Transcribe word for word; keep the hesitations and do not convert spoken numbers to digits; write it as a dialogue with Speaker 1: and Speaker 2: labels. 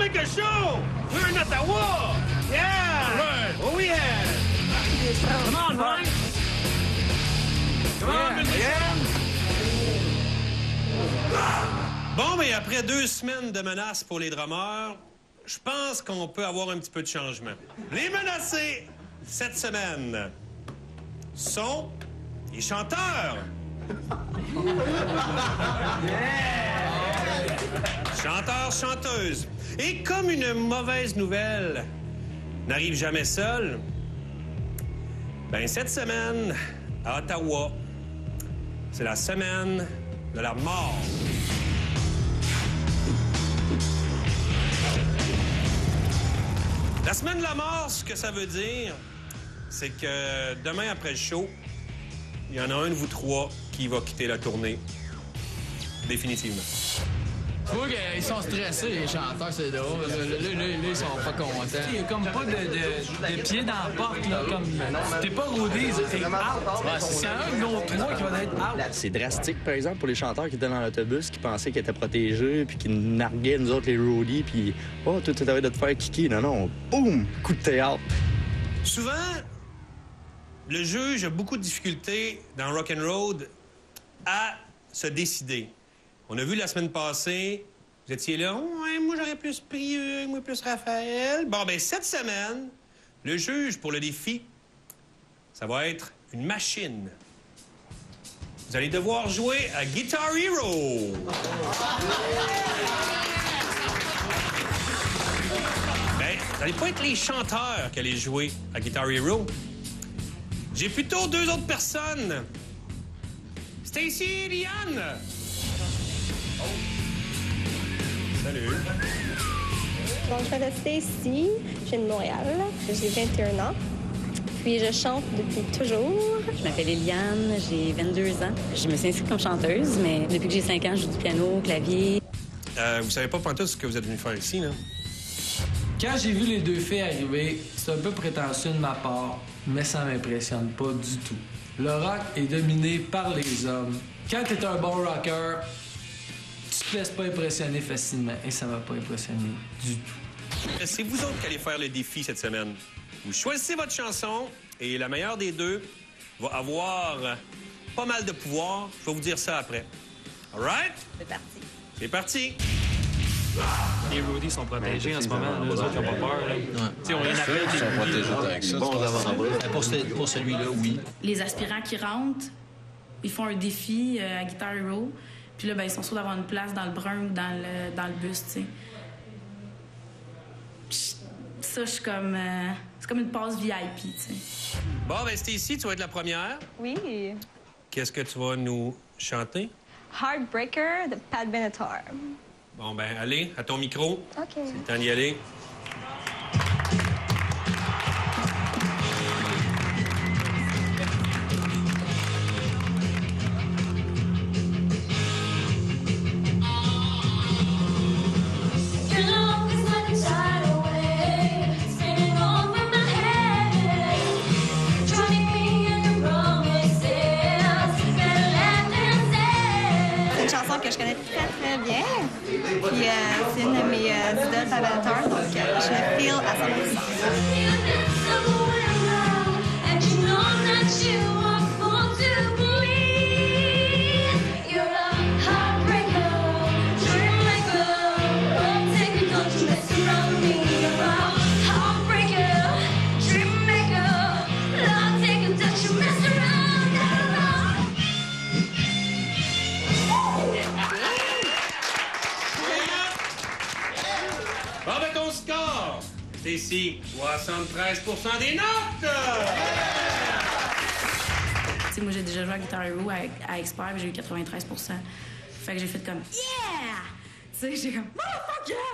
Speaker 1: make a show! We're in Ottawa! Yeah! Right. What we have? Come on, Brian! Come on, yeah. Bon, mais après deux semaines de menaces pour les drummers, je pense qu'on peut avoir un petit peu de changement. Les menacés, cette semaine, sont les chanteurs. Chanteurs, chanteuses. Et comme une mauvaise nouvelle n'arrive jamais seule, ben cette semaine, à Ottawa, c'est la semaine de la mort. La semaine de la mort, ce que ça veut dire, c'est que demain après le show, il y en a un de vous trois qui va quitter la tournée. Définitivement.
Speaker 2: Tu vois qu'ils sont stressés, les chanteurs, c'est drôle. Là, là, là, là, ils sont pas contents. Il y a comme pas de, de, de pied dans la porte, là. Comme... T'es pas rodé, t'es out. C'est un de nos trois qui va être out.
Speaker 3: C'est drastique, par exemple, pour les chanteurs qui étaient dans l'autobus, qui pensaient qu'ils étaient protégés, puis qui narguaient, nous autres, les roadies, puis « Oh, toi, tu t'avais de te faire kicker. » Non, non, boum! Coup de théâtre.
Speaker 1: Souvent, le juge a beaucoup de difficultés dans Rock'n'Roll à se décider. On a vu la semaine passée, vous étiez là, oh, ouais, moi j'aurais plus pris, euh, moi plus Raphaël. Bon, ben cette semaine, le juge pour le défi, ça va être une machine. Vous allez devoir jouer à Guitar Hero. Ben, vous n'allez pas être les chanteurs qui allez jouer à Guitar Hero. J'ai plutôt deux autres personnes. Stacy et Liane. Salut.
Speaker 4: Donc, je m'appelle Stacy, je viens de Montréal, j'ai vingt et un ans, puis je chante depuis toujours.
Speaker 5: Je m'appelle Eliane, j'ai vingt-deux ans. Je me suis inscrite comme chanteuse, mais depuis que j'ai cinq ans, je joue du piano, clavier.
Speaker 1: Euh, vous savez pas pantoute ce que vous êtes venu faire ici, là?
Speaker 2: Quand j'ai vu les deux filles arriver, c'est un peu prétentieux de ma part, mais ça m'impressionne pas du tout. Le rock est dominé par les hommes. Quand t'es un bon rocker, tu te laisses pas impressionner facilement, et ça m'a pas impressionné du tout.
Speaker 1: C'est vous autres qui allez faire le défi cette semaine. Vous choisissez votre chanson et la meilleure des deux va avoir pas mal de pouvoir. Je vais vous dire ça après. All right?
Speaker 4: C'est parti.
Speaker 1: C'est parti.
Speaker 6: Les roadies sont protégés en ce moment. Là, les autres, ils n'ont pas peur. Là. Ouais. On les appelle.
Speaker 7: Ils sont protégés avec ça. Bon,
Speaker 3: pour, ce, pour celui-là, oui.
Speaker 8: Les aspirants qui rentrent, ils font un défi euh, à Guitar Hero. Puis là, ben, ils sont sûrs d'avoir une place dans le brun ou dans le, dans le bus, tu sais. Ça, je suis comme... Euh, c'est comme une passe V I P, tu sais.
Speaker 1: Bon, ben, Stacy, tu vas être la première.
Speaker 4: Oui.
Speaker 1: Qu'est-ce que tu vas nous chanter?
Speaker 4: Heartbreaker de Pat Benatar.
Speaker 1: Bon, ben, allez, à ton micro.
Speaker 4: OK.
Speaker 1: C'est le temps d'y aller.
Speaker 4: Que je connais très, très bien. Puis euh, c'est une de mes euh, idoles Pat Benatar, donc euh, je me feel à cent pour cent.
Speaker 1: Bon, ben, ton score! Stacy, soixante-treize pour cent des notes!
Speaker 8: Tu sais, moi, j'ai déjà joué à Guitar Hero à, à Expert, j'ai eu quatre-vingt-treize pour cent. Fait que j'ai fait comme « Yeah! » Tu sais, j'ai comme « Motherfucker! »